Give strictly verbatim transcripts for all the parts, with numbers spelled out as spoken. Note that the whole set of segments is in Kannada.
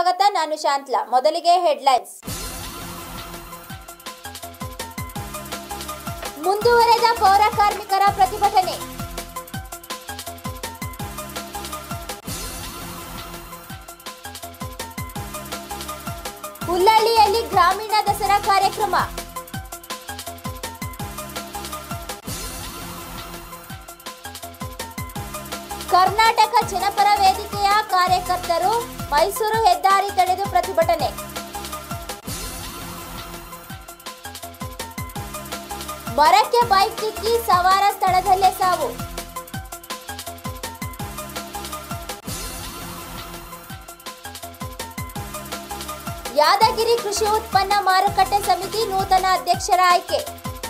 ಸ್ವಾಗತ. ನಾನು ಶಾಂತ್ಲಾ. ಮೊದಲಿಗೆ ಹೆಡ್ಲೈನ್ಸ್. ಮುಂದುವರೆದ ಪೌರ ಕಾರ್ಮಿಕರ ಪ್ರತಿಭಟನೆ. ಹುಲ್ಲಳ್ಳಿಯಲ್ಲಿ ಗ್ರಾಮೀಣ ದಸರಾ ಕಾರ್ಯಕ್ರಮ. ಕರ್ನಾಟಕ ಜನಪರ ವೇದಿಕೆಯ ಕಾರ್ಯಕರ್ತರು ಮೈಸೂರು ಹೆದ್ದಾರಿ ತಡೆದು ಪ್ರತಿಭಟನೆ. ಮರಕ್ಕೆ ಬೈಕ್ ಡಿಕ್ಕಿ, ಸವಾರ ಸ್ಥಳದಲ್ಲೇ ಸಾವು. ಯಾದಗಿರಿ ಕೃಷಿ ಉತ್ಪನ್ನ ಮಾರುಕಟ್ಟೆ ಸಮಿತಿ ನೂತನ ಅಧ್ಯಕ್ಷರ ಆಯ್ಕೆ.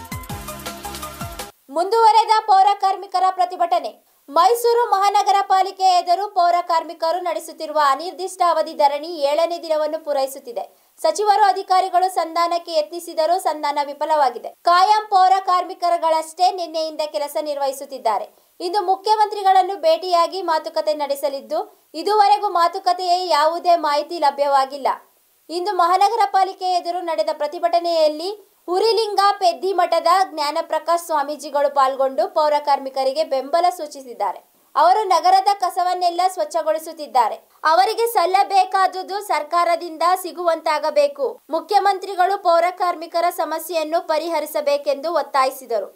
ಮುಂದುವರೆದ ಪೌರ ಕಾರ್ಮಿಕರ ಪ್ರತಿಭಟನೆ. ಮೈಸೂರು ಮಹಾನಗರ ಪಾಲಿಕೆ ಎದುರು ಪೌರ ಕಾರ್ಮಿಕರು ನಡೆಸುತ್ತಿರುವ ಅನಿರ್ದಿಷ್ಟ ಅವಧಿ ಧರಣಿ ಏಳನೇ ದಿನವನ್ನು ಪೂರೈಸುತ್ತಿದೆ. ಸಚಿವರು ಅಧಿಕಾರಿಗಳು ಸಂಧಾನಕ್ಕೆ ಯತ್ನಿಸಿದರೂ ಸಂಧಾನ ವಿಫಲವಾಗಿದೆ. ಕಾಯಂ ಪೌರ ಕಾರ್ಮಿಕರುಗಳಷ್ಟೇ ನಿನ್ನೆಯಿಂದ ಕೆಲಸ ನಿರ್ವಹಿಸುತ್ತಿದ್ದಾರೆ. ಇಂದು ಮುಖ್ಯಮಂತ್ರಿಗಳನ್ನು ಭೇಟಿಯಾಗಿ ಮಾತುಕತೆ ನಡೆಸಲಿದ್ದು, ಇದುವರೆಗೂ ಮಾತುಕತೆಯ ಯಾವುದೇ ಮಾಹಿತಿ ಲಭ್ಯವಾಗಿಲ್ಲ. ಇಂದು ಮಹಾನಗರ ಪಾಲಿಕೆ ಎದುರು ನಡೆದ ಪ್ರತಿಭಟನೆಯಲ್ಲಿ ಹುರಿಲಿಂಗ ಪೆದ್ದಿ ಮಠದ ಜ್ಞಾನಪ್ರಕಾಶ್ ಸ್ವಾಮೀಜಿಗಳು ಪಾಲ್ಗೊಂಡು ಪೌರ ಕಾರ್ಮಿಕರಿಗೆ ಬೆಂಬಲ ಸೂಚಿಸಿದ್ದಾರೆ. ಅವರು ನಗರದ ಕಸವನ್ನೆಲ್ಲ ಸ್ವಚ್ಛಗೊಳಿಸುತ್ತಿದ್ದಾರೆ. ಅವರಿಗೆ ಸಲ್ಲಬೇಕಾದುದು ಸರ್ಕಾರದಿಂದ ಸಿಗುವಂತಾಗಬೇಕು. ಮುಖ್ಯಮಂತ್ರಿಗಳು ಪೌರ ಕಾರ್ಮಿಕರ ಸಮಸ್ಯೆಯನ್ನು ಪರಿಹರಿಸಬೇಕೆಂದು ಒತ್ತಾಯಿಸಿದರು.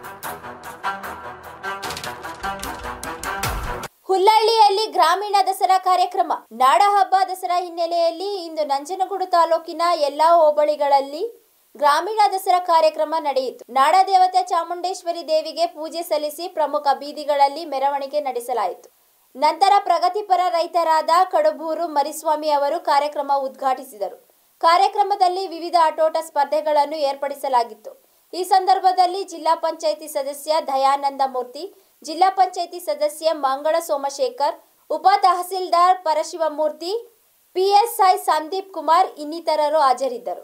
ಹುಲ್ಲಳ್ಳಿಯಲ್ಲಿ ಗ್ರಾಮೀಣ ದಸರಾ ಕಾರ್ಯಕ್ರಮ. ನಾಡಹಬ್ಬ ದಸರಾ ಹಿನ್ನೆಲೆಯಲ್ಲಿ ಇಂದು ನಂಜನಗೂಡು ತಾಲೂಕಿನ ಎಲ್ಲಾ ಹೋಬಳಿಗಳಲ್ಲಿ ಗ್ರಾಮೀಣ ದಸರಾ ಕಾರ್ಯಕ್ರಮ ನಡೆಯಿತು. ನಾಡದೇವತೆ ಚಾಮುಂಡೇಶ್ವರಿ ದೇವಿಗೆ ಪೂಜೆ ಸಲ್ಲಿಸಿ ಪ್ರಮುಖ ಬೀದಿಗಳಲ್ಲಿ ಮೆರವಣಿಗೆ ನಡೆಸಲಾಯಿತು. ನಂತರ ಪ್ರಗತಿಪರ ರೈತರಾದ ಕಡಬೂರು ಮರಿಸ್ವಾಮಿ ಅವರು ಕಾರ್ಯಕ್ರಮ ಉದ್ಘಾಟಿಸಿದರು. ಕಾರ್ಯಕ್ರಮದಲ್ಲಿ ವಿವಿಧ ಆಟೋಟ ಸ್ಪರ್ಧೆಗಳನ್ನು ಏರ್ಪಡಿಸಲಾಗಿತ್ತು. ಈ ಸಂದರ್ಭದಲ್ಲಿ ಜಿಲ್ಲಾ ಪಂಚಾಯಿತಿ ಸದಸ್ಯ ದಯಾನಂದ ಮೂರ್ತಿ, ಜಿಲ್ಲಾ ಪಂಚಾಯಿತಿ ಸದಸ್ಯ ಮಂಗಳ ಸೋಮಶೇಖರ್, ಉಪ ತಹಸೀಲ್ದಾರ್ ಪರಶಿವಮೂರ್ತಿ, ಪಿಎಸ್ಐ ಸಂದೀಪ್ ಕುಮಾರ್ ಇನ್ನಿತರರು ಹಾಜರಿದ್ದರು.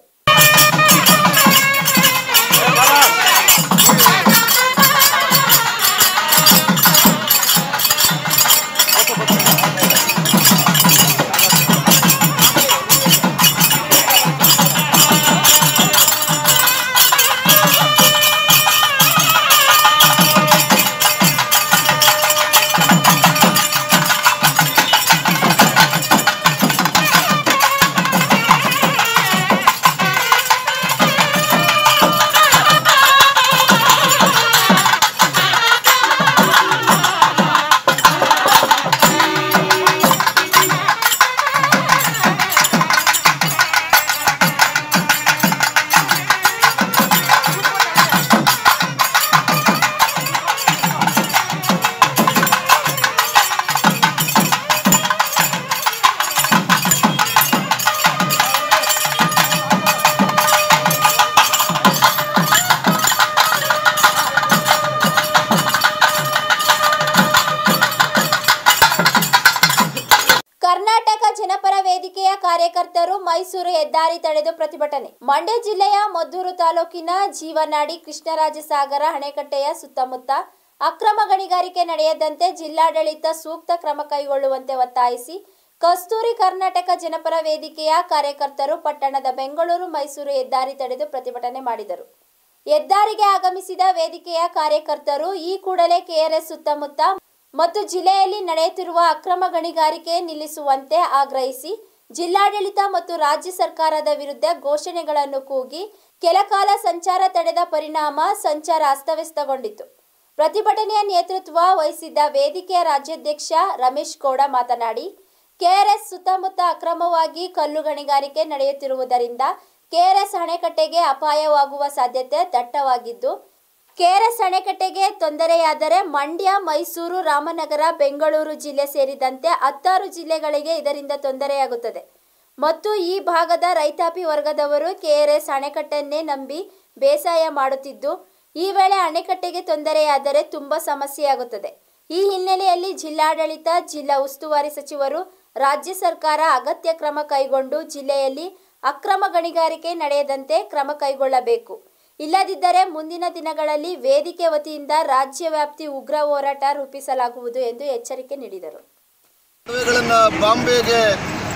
ಕರ್ನಾಟಕ ಜನಪರ ವೇದಿಕೆಯ ಕಾರ್ಯಕರ್ತರು ಮೈಸೂರು ಹೆದ್ದಾರಿ ತಡೆದು ಪ್ರತಿಭಟನೆ. ಮಂಡ್ಯ ಜಿಲ್ಲೆಯ ಮದ್ದೂರು ತಾಲೂಕಿನ ಜೀವನಾಡಿ ಕೃಷ್ಣರಾಜ ಸಾಗರ ಅಣೆಕಟ್ಟೆಯ ಸುತ್ತಮುತ್ತ ಅಕ್ರಮ ಗಣಿಗಾರಿಕೆ ನಡೆಯದಂತೆ ಜಿಲ್ಲಾಡಳಿತ ಸೂಕ್ತ ಕ್ರಮ ಕೈಗೊಳ್ಳುವಂತೆ ಒತ್ತಾಯಿಸಿ ಕಸ್ತೂರಿ ಕರ್ನಾಟಕ ಜನಪರ ವೇದಿಕೆಯ ಕಾರ್ಯಕರ್ತರು ಪಟ್ಟಣದ ಬೆಂಗಳೂರು ಮೈಸೂರು ಹೆದ್ದಾರಿ ತಡೆದು ಪ್ರತಿಭಟನೆ ಮಾಡಿದರು. ಹೆದ್ದಾರಿಗೆ ಆಗಮಿಸಿದ ವೇದಿಕೆಯ ಕಾರ್ಯಕರ್ತರು ಈ ಕೂಡಲೇ ಕೆಆರ್ಎಸ್ ಸುತ್ತಮುತ್ತ ಮತ್ತು ಜಿಲ್ಲೆಯಲ್ಲಿ ನಡೆಯುತ್ತಿರುವ ಅಕ್ರಮ ಗಣಿಗಾರಿಕೆ ನಿಲ್ಲಿಸುವಂತೆ ಆಗ್ರಹಿಸಿ ಜಿಲ್ಲಾಡಳಿತ ಮತ್ತು ರಾಜ್ಯ ಸರ್ಕಾರದ ವಿರುದ್ಧ ಘೋಷಣೆಗಳನ್ನು ಕೂಗಿ ಕೆಲಕಾಲ ಸಂಚಾರ ತಡೆದ ಪರಿಣಾಮ ಸಂಚಾರ ಅಸ್ತವ್ಯಸ್ತಗೊಂಡಿತು. ಪ್ರತಿಭಟನೆಯ ನೇತೃತ್ವ ವಹಿಸಿದ್ದ ವೇದಿಕೆಯ ರಾಜ್ಯಾಧ್ಯಕ್ಷ ರಮೇಶ್ ಗೌಡ ಮಾತನಾಡಿ, ಕೆಆರ್ಎಸ್ ಸುತ್ತಮುತ್ತ ಅಕ್ರಮವಾಗಿ ಕಲ್ಲು ಗಣಿಗಾರಿಕೆ ನಡೆಯುತ್ತಿರುವುದರಿಂದ ಕೆಆರ್ಎಸ್ ಅಣೆಕಟ್ಟೆಗೆ ಅಪಾಯವಾಗುವ ಸಾಧ್ಯತೆ ದಟ್ಟವಾಗಿದ್ದು, ಕೆಆರ್ಎಸ್ ಅಣೆಕಟ್ಟೆಗೆ ತೊಂದರೆಯಾದರೆ ಮಂಡ್ಯ, ಮೈಸೂರು, ರಾಮನಗರ, ಬೆಂಗಳೂರು ಜಿಲ್ಲೆ ಸೇರಿದಂತೆ ಹತ್ತಾರು ಜಿಲ್ಲೆಗಳಿಗೆ ಇದರಿಂದ ತೊಂದರೆಯಾಗುತ್ತದೆ ಮತ್ತು ಈ ಭಾಗದ ರೈತಾಪಿ ವರ್ಗದವರು ಕೆಆರ್ಎಸ್ ಅಣೆಕಟ್ಟನ್ನೇ ನಂಬಿ ಬೇಸಾಯ ಮಾಡುತ್ತಿದ್ದು, ಈ ವೇಳೆ ಅಣೆಕಟ್ಟೆಗೆ ತೊಂದರೆಯಾದರೆ ತುಂಬಾ ಸಮಸ್ಯೆಯಾಗುತ್ತದೆ. ಈ ಹಿನ್ನೆಲೆಯಲ್ಲಿ ಜಿಲ್ಲಾಡಳಿತ, ಜಿಲ್ಲಾ ಉಸ್ತುವಾರಿ ಸಚಿವರು, ರಾಜ್ಯ ಸರ್ಕಾರ ಅಗತ್ಯ ಕ್ರಮ ಕೈಗೊಂಡು ಜಿಲ್ಲೆಯಲ್ಲಿ ಅಕ್ರಮ ಗಣಿಗಾರಿಕೆ ನಡೆಯದಂತೆ ಕ್ರಮ ಕೈಗೊಳ್ಳಬೇಕು. ಇಲ್ಲದಿದ್ದರೆ ಮುಂದಿನ ದಿನಗಳಲ್ಲಿ ವೇದಿಕೆ ವತಿಯಿಂದ ರಾಜ್ಯ ವ್ಯಾಪ್ತಿ ಉಗ್ರ ಹೋರಾಟ ರೂಪಿಸಲಾಗುವುದು ಎಂದು ಎಚ್ಚರಿಕೆ ನೀಡಿದರು. ಬಾಂಬೆಗೆ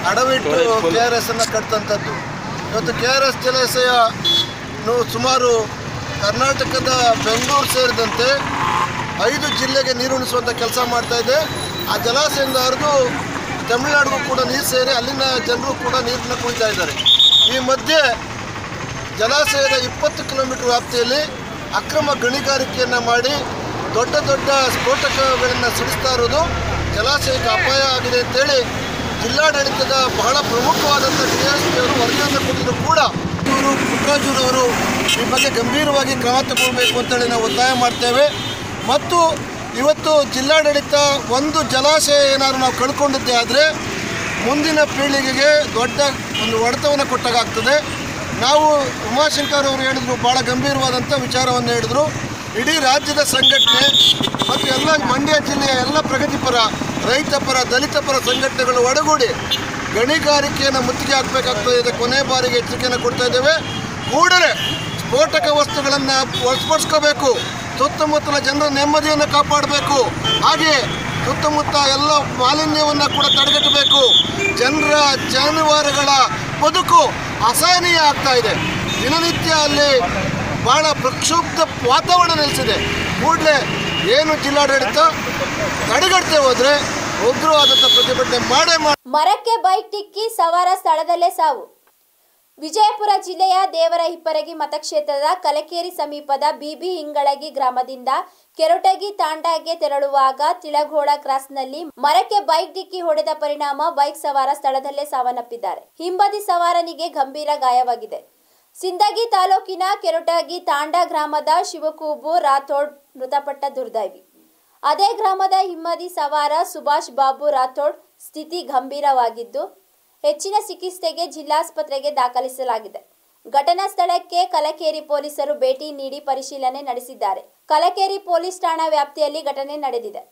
ಅಡವಿಟ್ಟು ಕೆ ಆರ್ ಎಸ್ ಅನ್ನು ಕಟ್ಟಿದಂಥದ್ದು. ಇವತ್ತು ಕೆ ಆರ್ ಎಸ್ ಜಲಾಶಯ ಸುಮಾರು ಕರ್ನಾಟಕದ ಬೆಂಗಳೂರು ಸೇರಿದಂತೆ ಐದು ಜಿಲ್ಲೆಗೆ ನೀರುಣಿಸುವಂಥ ಕೆಲಸ ಮಾಡ್ತಾಯಿದೆ. ಆ ಜಲಾಶಯದಿಂದ ಹರಿದು ತಮಿಳುನಾಡಿಗೂ ಕೂಡ ನೀರು ಸೇರಿ ಅಲ್ಲಿನ ಜನರು ಕೂಡ ನೀರನ್ನು ಕುಡಿತಾ ಇದ್ದಾರೆ. ಈ ಮಧ್ಯೆ ಜಲಾಶಯದ ಇಪ್ಪತ್ತು ಕಿಲೋಮೀಟರ್ ವ್ಯಾಪ್ತಿಯಲ್ಲಿ ಅಕ್ರಮ ಗಣಿಗಾರಿಕೆಯನ್ನು ಮಾಡಿ ದೊಡ್ಡ ದೊಡ್ಡ ಸ್ಫೋಟಕಗಳನ್ನು ಸಿಡಿಸ್ತಾ ಇರೋದು ಜಲಾಶಯಕ್ಕೆ ಅಪಾಯ ಆಗಿದೆ ಅಂತೇಳಿ ಜಿಲ್ಲಾಡಳಿತದ ಬಹಳ ಪ್ರಮುಖವಾದಂಥ ಡಿ ಎಸ್ ಪಿ ಅವರು ವರದಿಯನ್ನು ಕೊಟ್ಟಿದ್ರು ಕೂಡ ಇವರು ಪುಟ್ಟರಾಜುರವರು ಈ ಬಗ್ಗೆ ಗಂಭೀರವಾಗಿ ಕ್ರಮ ತಗೊಳ್ಬೇಕು ಅಂತೇಳಿ ನಾವು ಒತ್ತಾಯ ಮಾಡ್ತೇವೆ. ಮತ್ತು ಇವತ್ತು ಜಿಲ್ಲಾಡಳಿತ ಒಂದು ಜಲಾಶಯ ಏನಾದರೂ ನಾವು ಕಳ್ಕೊಂಡಿದ್ದೇ ಆದರೆ ಮುಂದಿನ ಪೀಳಿಗೆಗೆ ದೊಡ್ಡ ಒಂದು ಹೊಡೆತವನ್ನು ಕೊಟ್ಟಾಗ್ತದೆ. ನಾವು ಉಮಾಶಂಕರ್ ಅವರು ಹೇಳಿದ್ರು, ಭಾಳ ಗಂಭೀರವಾದಂಥ ವಿಚಾರವನ್ನು ಹೇಳಿದ್ರು. ಇಡೀ ರಾಜ್ಯದ ಸಂಘಟನೆ ಮತ್ತು ಎಲ್ಲ ಮಂಡ್ಯ ಜಿಲ್ಲೆಯ ಎಲ್ಲ ಪ್ರಗತಿಪರ, ರೈತ ಪರ, ದಲಿತ ಪರ ಸಂಘಟನೆಗಳು ಒಡಗೂಡಿ ಗಣಿಗಾರಿಕೆಯನ್ನು ಮುತ್ತಿಗೆ ಹಾಕಬೇಕಾಗ್ತದೆ. ಇದಕ್ಕೆ ಕೊನೆ ಬಾರಿಗೆ ಎಚ್ಚರಿಕೆಯನ್ನು ಕೊಡ್ತಾ ಇದ್ದೇವೆ. ಕೂಡಲೇ ಸ್ಫೋಟಕ ವಸ್ತುಗಳನ್ನು ವಶಪಡಿಸ್ಕೋಬೇಕು, ಸುತ್ತಮುತ್ತಲ ಜನರ ನೆಮ್ಮದಿಯನ್ನು ಕಾಪಾಡಬೇಕು, ಹಾಗೆ ಸುತ್ತಮುತ್ತ ಎಲ್ಲ ಮಾಲಿನ್ಯವನ್ನು ಕೂಡ ತಡೆಗಟ್ಟಬೇಕು. ಜನರ ಜಾನುವಾರುಗಳ ಬದುಕು ಅಸಹನೀಯ ಆಗ್ತಾ ಇದೆ. ದಿನನಿತ್ಯ ಅಲ್ಲಿ ಭಾಳ ಪ್ರಕ್ಷುಬ್ಧ ವಾತಾವರಣ ನೆಲೆಸಿದೆ. ಕೂಡಲೇ ಏನು ಜಿಲ್ಲಾಡಳಿತ ತಡೆಗಟ್ಟದೆ ಹೋದರೆ ಉಗ್ರವಾದಂಥ ಪ್ರತಿಭಟನೆ ಮಾಡೇ ಮಾಡಿ. ಮರಕ್ಕೆ ಬೈಕ್ ಡಿಕ್ಕಿ ಸವಾರ ಸ್ಥಳದಲ್ಲೇ ಸಾವು. ವಿಜಯಪುರ ಜಿಲ್ಲೆಯ ದೇವರ ಹಿಪ್ಪರಗಿ ಮತಕ್ಷೇತ್ರದ ಕಲಕೇರಿ ಸಮೀಪದ ಬಿಬಿ ಹಿಂಗಳಗಿ ಗ್ರಾಮದಿಂದ ಕೆರಟಗಿ ತಾಂಡಾಗೆ ತೆರಳುವಾಗ ತಿಳಗೋಳ ಕ್ರಾಸ್ನಲ್ಲಿ ಮರಕ್ಕೆ ಬೈಕ್ ಡಿಕ್ಕಿ ಹೊಡೆದ ಪರಿಣಾಮ ಬೈಕ್ ಸವಾರ ಸ್ಥಳದಲ್ಲೇ ಸಾವನ್ನಪ್ಪಿದ್ದಾರೆ. ಹಿಂಬದಿ ಸವಾರನಿಗೆ ಗಂಭೀರ ಗಾಯವಾಗಿದೆ. ಸಿಂದಗಿ ತಾಲೂಕಿನ ಕೆರಟಗಿ ತಾಂಡಾ ಗ್ರಾಮದ ಶಿವಕೂಬು ರಾಥೋಡ್ ಮೃತಪಟ್ಟ ದುರ್ದೈವಿ. ಅದೇ ಗ್ರಾಮದ ಹಿಂಬದಿ ಸವಾರ ಸುಭಾಷ್ ಬಾಬು ರಾಥೋಡ್ ಸ್ಥಿತಿ ಗಂಭೀರವಾಗಿದ್ದು ಹೆಚ್ಚಿನ ಚಿಕಿತ್ಸೆಗೆ ಜಿಲ್ಲಾಸ್ಪತ್ರೆಗೆ ದಾಖಲಿಸಲಾಗಿದೆ. ಘಟನಾ ಸ್ಥಳಕ್ಕೆ ಕಲಕೇರಿ ಪೊಲೀಸರು ಭೇಟಿ ನೀಡಿ ಪರಿಶೀಲನೆ ನಡೆಸಿದ್ದಾರೆ. ಕಲಕೇರಿ ಪೊಲೀಸ್ ಠಾಣಾ ವ್ಯಾಪ್ತಿಯಲ್ಲಿ ಘಟನೆ ನಡೆದಿದೆ.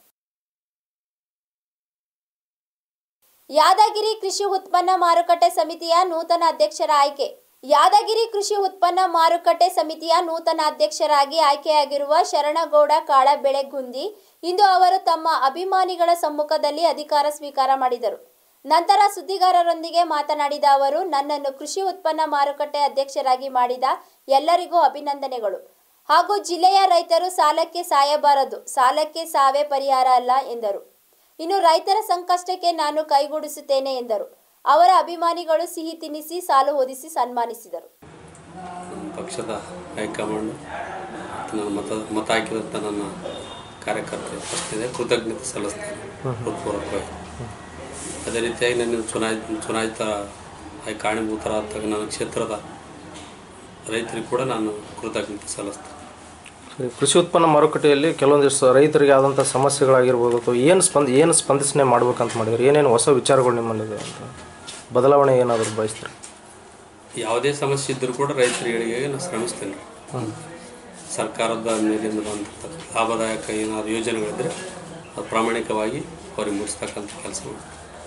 ಯಾದಗಿರಿ ಕೃಷಿ ಉತ್ಪನ್ನ ಮಾರುಕಟ್ಟೆ ಸಮಿತಿಯ ನೂತನ ಅಧ್ಯಕ್ಷರ ಆಯ್ಕೆ. ಯಾದಗಿರಿ ಕೃಷಿ ಉತ್ಪನ್ನ ಮಾರುಕಟ್ಟೆ ಸಮಿತಿಯ ನೂತನ ಅಧ್ಯಕ್ಷರಾಗಿ ಆಯ್ಕೆಯಾಗಿರುವ ಶರಣಗೌಡ ಕಾಳಬೆಳಗುಂದಿ ಇಂದು ಅವರು ತಮ್ಮ ಅಭಿಮಾನಿಗಳ ಸಮ್ಮುಖದಲ್ಲಿ ಅಧಿಕಾರ ಸ್ವೀಕಾರ ಮಾಡಿದರು. ನಂತರ ಸುದ್ದಿಗಾರರೊಂದಿಗೆ ಮಾತನಾಡಿದ ಅವರು, ನನ್ನನ್ನು ಕೃಷಿ ಉತ್ಪನ್ನ ಮಾರುಕಟ್ಟೆ ಅಧ್ಯಕ್ಷರಾಗಿ ಮಾಡಿದ ಎಲ್ಲರಿಗೂ ಅಭಿನಂದನೆಗಳು ಹಾಗೂ ಜಿಲ್ಲೆಯ ರೈತರು ಸಾಲಕ್ಕೆ ಸಾಯಬಾರದು, ಸಾಲಕ್ಕೆ ಸಾವೇ ಪರಿಹಾರ ಅಲ್ಲ ಎಂದರು. ಇನ್ನು ರೈತರ ಸಂಕಷ್ಟಕ್ಕೆ ನಾನು ಕೈಗೂಡಿಸುತ್ತೇನೆ ಎಂದರು. ಅವರ ಅಭಿಮಾನಿಗಳು ಸಿಹಿ ತಿನ್ನಿಸಿ ಸಾಲು ಹೊದಿಸಿ ಸನ್ಮಾನಿಸಿದರು. ಪಕ್ಷದ ಹೈಕಮಾಂಡ್ ನನ್ನ ಮತ ಮತ ಹಾಕಿದಂಥ ನನ್ನ ಕಾರ್ಯಕರ್ತರು ಫಸ್ಟಿದೆ ಕೃತಜ್ಞತೆ ಸಲ್ಲಿಸ್ತೇನೆ ಹೃತ್ಪೂರ್ವಕವಾಗಿ. ಅದೇ ರೀತಿಯಾಗಿ ನನ್ನ ಚುನಾಯಿತ ಚುನಾಯಿತ ಕಾರಣೀಭೂತರಾದ ನನ್ನ ಕ್ಷೇತ್ರದ ರೈತರಿಗೆ ಕೂಡ ನಾನು ಕೃತಜ್ಞತೆ ಸಲ್ಲಿಸ್ತೇನೆ. ಕೃಷಿ ಉತ್ಪನ್ನ ಮಾರುಕಟ್ಟೆಯಲ್ಲಿ ಕೆಲವೊಂದಿಷ್ಟು ರೈತರಿಗೆ ಆದಂಥ ಸಮಸ್ಯೆಗಳಾಗಿರ್ಬೋದು ಅಥವಾ ಏನು ಸ್ಪಂದ ಏನು ಸ್ಪಂದಿಸನೆ ಮಾಡ್ಬೇಕಂತ ಮಾಡಿದ್ರು, ಏನೇನು ಹೊಸ ವಿಚಾರಗಳು ನಿಮ್ಮಲ್ಲಿದೆ ಅಂತ ಬದಲಾವಣೆ ಏನಾದರೂ ಬಯಸ್ತಾರೆ? ಯಾವುದೇ ಸಮಸ್ಯೆ ಇದ್ದರೂ ಕೂಡ ರೈತರಿಗೆ ನಾನು ಶ್ರಮಿಸ್ತೇನೆ. ಸರ್ಕಾರದ ಮೇಲಿಂದ ಬಂದಂಥ ಲಾಭದಾಯಕ ಏನಾದರೂ ಯೋಜನೆಗಳಿದ್ದರೆ ಅದು ಪ್ರಾಮಾಣಿಕವಾಗಿ ಅವ್ರಿಗೆ ಮುಗಿಸ್ತಕ್ಕಂಥ ಕೆಲಸ ಮಾಡಿ.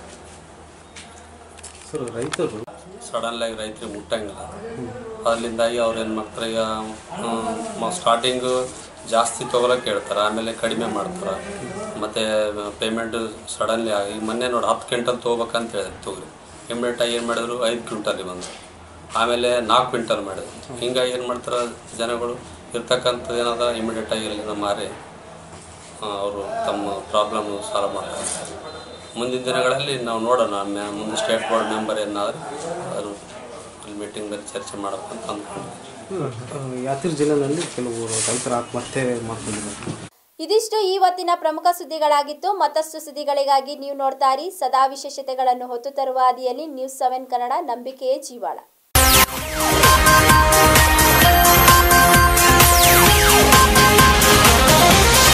ಸರ್, ರೈತರು ಸಡನ್ಲಾಗಿ ರೈತರಿಗೆ ಮುಟ್ಟಂಗಿಲ್ಲ. ಅದರಿಂದಾಗಿ ಅವ್ರು ಏನು ಮಾಡ್ತಾರೆ, ಈಗ ಸ್ಟಾರ್ಟಿಂಗು ಜಾಸ್ತಿ ತೊಗೊಳಕ್ಕೆ ಹೇಳ್ತಾರೆ, ಆಮೇಲೆ ಕಡಿಮೆ ಮಾಡ್ತಾರೆ, ಮತ್ತು ಪೇಮೆಂಟು ಸಡನ್ಲಿ ಆಗಿ ಮೊನ್ನೆ ನೋಡಿ ಹತ್ತು ಕ್ವಿಂಟಲ್ ತೊಗೋಬೇಕಂತ ಹೇಳಿದ್ರು ತೊಗರಿ, ಇಮಿಡಿಯೇಟಾಗಿ ಏನು ಮಾಡಿದ್ರು ಐದು ಕ್ವಿಂಟಲ್ ಬಂದು, ಆಮೇಲೆ ನಾಲ್ಕು ಕ್ವಿಂಟಲ್ ಮಾಡಿದ್ರು. ಹಿಂಗಾಗಿ ಏನು ಮಾಡ್ತಾರೆ ಜನಗಳು ಇರ್ತಕ್ಕಂಥದ್ದು ಏನಾದ ಇಮಿಡಿಯೇಟಾಗಿ ಇಲ್ಲಿಂದ ಮಾರಿ ಅವರು ತಮ್ಮ ಪ್ರಾಬ್ಲಮ್ ಸಾಲ್ವ್ ಮಾಡ್ತಾರೆ. ಮುಂದಿನ ದಿನಗಳಲ್ಲಿ ನಾವು ನೋಡೋಣ, ಮುಂದೆ ಸ್ಟೇಟ್ ಬೋರ್ಡ್ ಮೆಂಬರ್ ಏನಾದರೂ ಅವರು ಅಲ್ಲಿ ಮೀಟಿಂಗ್ನಲ್ಲಿ ಚರ್ಚೆ ಮಾಡಬೇಕಂತ ಅಂದ್ಕೊಂಡು ಯಾದಗಿರಿ ಜಿಲ್ಲೆಯಲ್ಲಿ ಕೆಲವು ರೈತರ ಆತ್ಮಹತ್ಯೆ ಮಾಡ್ಕೊಂಡಿದ್ದಾರೆ. ಇದಿಷ್ಟು ಇವತ್ತಿನ ಪ್ರಮುಖ ಸುದ್ದಿಗಳಾಗಿತ್ತು. ಮತ್ತಷ್ಟು ಸುದ್ದಿಗಳಿಗಾಗಿ ನೀವು ನೋಡ್ತಾ ಇರಿ ಸದಾ ವಿಶೇಷತೆಗಳನ್ನು ಹೊತ್ತು ತರುವ ಹಾದಿಯಲ್ಲಿ ನ್ಯೂಸ್ ಸೆವೆನ್ ಕನ್ನಡ, ನಂಬಿಕೆಯೇ ಜೀವಾಳ.